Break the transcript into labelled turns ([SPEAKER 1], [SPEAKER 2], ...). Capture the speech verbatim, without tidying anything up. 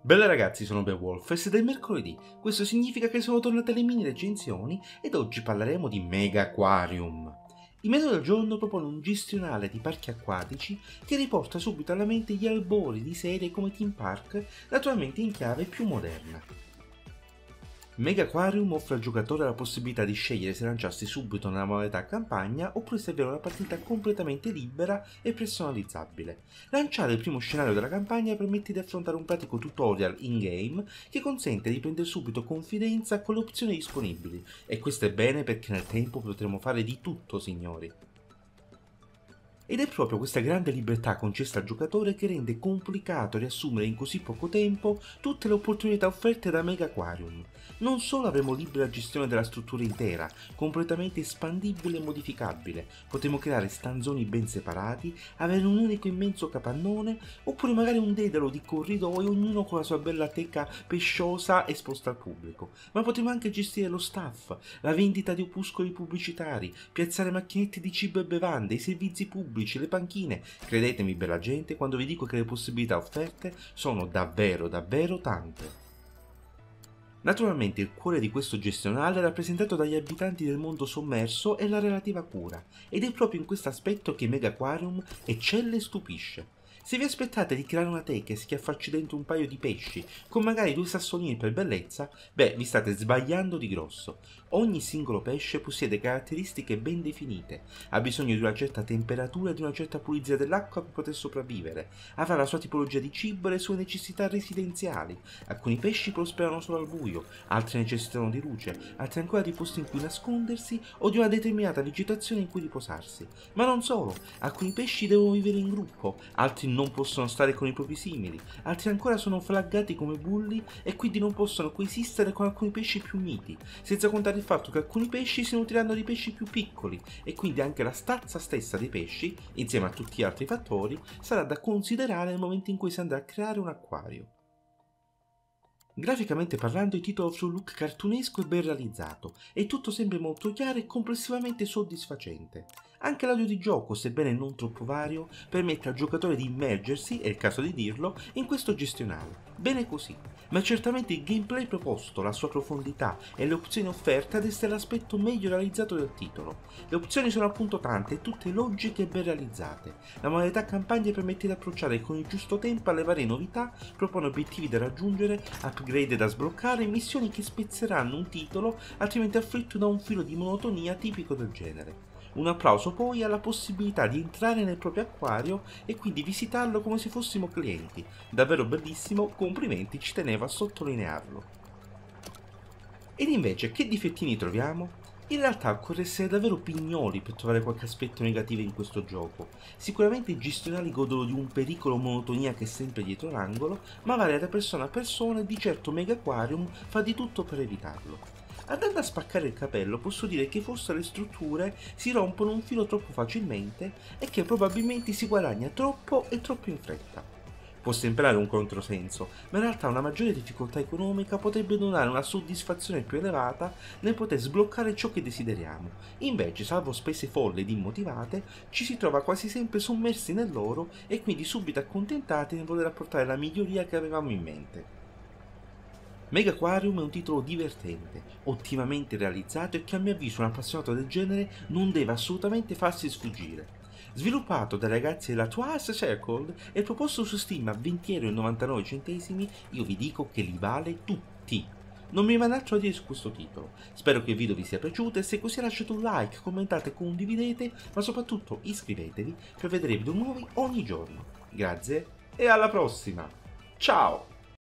[SPEAKER 1] Bella ragazzi, sono Beowulf e siete il mercoledì. Questo significa che sono tornate le mini recensioni ed oggi parleremo di Mega Aquarium. Il metodo del giorno propone un gestionale di parchi acquatici che riporta subito alla mente gli albori di serie come Theme Park, naturalmente in chiave più moderna. Mega Aquarium offre al giocatore la possibilità di scegliere se lanciarsi subito nella modalità campagna oppure se avviare una partita completamente libera e personalizzabile. Lanciare il primo scenario della campagna permette di affrontare un pratico tutorial in-game che consente di prendere subito confidenza con le opzioni disponibili, e questo è bene perché nel tempo potremo fare di tutto, signori. Ed è proprio questa grande libertà concessa al giocatore che rende complicato riassumere in così poco tempo tutte le opportunità offerte da Mega Aquarium. Non solo avremo libera gestione della struttura intera, completamente espandibile e modificabile, potremo creare stanzoni ben separati, avere un unico immenso capannone, oppure magari un dedalo di corridoi, ognuno con la sua bella teca pesciosa esposta al pubblico, ma potremo anche gestire lo staff, la vendita di opuscoli pubblicitari, piazzare macchinette di cibo e bevande, i servizi pubblici, le panchine. Credetemi bella gente quando vi dico che le possibilità offerte sono davvero davvero tante. Naturalmente il cuore di questo gestionale è rappresentato dagli abitanti del mondo sommerso e la relativa cura, ed è proprio in questo aspetto che Mega Aquarium eccelle e stupisce. Se vi aspettate di creare una teca e schiaffarci dentro un paio di pesci, con magari due sassolini per bellezza, beh, vi state sbagliando di grosso. Ogni singolo pesce possiede caratteristiche ben definite, ha bisogno di una certa temperatura e di una certa pulizia dell'acqua per poter sopravvivere, avrà la sua tipologia di cibo e le sue necessità residenziali. Alcuni pesci prosperano solo al buio, altri necessitano di luce, altri ancora di posti in cui nascondersi o di una determinata vegetazione in cui riposarsi. Ma non solo, alcuni pesci devono vivere in gruppo, altri non possono stare con i propri simili, altri ancora sono flaggati come bulli e quindi non possono coesistere con alcuni pesci più miti, senza contare il fatto che alcuni pesci si nutriranno di pesci più piccoli e quindi anche la stazza stessa dei pesci, insieme a tutti gli altri fattori, sarà da considerare nel momento in cui si andrà a creare un acquario. Graficamente parlando il titolo offre un look cartunesco e ben realizzato, e tutto sembra molto chiaro e complessivamente soddisfacente. Anche l'audio di gioco, sebbene non troppo vario, permette al giocatore di immergersi, è il caso di dirlo, in questo gestionale. Bene così, ma certamente il gameplay proposto, la sua profondità e le opzioni offerte ad essere l'aspetto meglio realizzato del titolo. Le opzioni sono appunto tante e tutte logiche e ben realizzate. La modalità campagna permette di approcciare con il giusto tempo alle varie novità, propone obiettivi da raggiungere, upgrade da sbloccare e missioni che spezzeranno un titolo altrimenti afflitto da un filo di monotonia tipico del genere. Un applauso poi alla possibilità di entrare nel proprio acquario e quindi visitarlo come se fossimo clienti. Davvero bellissimo, complimenti, ci tenevo a sottolinearlo. Ed invece che difettini troviamo? In realtà occorre essere davvero pignoli per trovare qualche aspetto negativo in questo gioco. Sicuramente i gestionali godono di un pericolo monotonia che è sempre dietro l'angolo, ma varia da persona a persona e di certo Mega Aquarium fa di tutto per evitarlo. Andando a spaccare il capello posso dire che forse le strutture si rompono un filo troppo facilmente e che probabilmente si guadagna troppo e troppo in fretta. Può sembrare un controsenso, ma in realtà una maggiore difficoltà economica potrebbe donare una soddisfazione più elevata nel poter sbloccare ciò che desideriamo. Invece, salvo spese folli ed immotivate, ci si trova quasi sempre sommersi nell'oro e quindi subito accontentati nel voler apportare la miglioria che avevamo in mente. Mega Aquarium è un titolo divertente, ottimamente realizzato e che a mio avviso un appassionato del genere non deve assolutamente farsi sfuggire. Sviluppato dai ragazzi della Twice Circled e proposto su Steam a venti e novantanove euro, io vi dico che li vale tutti. Non mi rimane altro da dire su questo titolo. Spero che il video vi sia piaciuto e se così lasciate un like, commentate, condividete, ma soprattutto iscrivetevi per vedere video nuovi ogni giorno. Grazie e alla prossima! Ciao!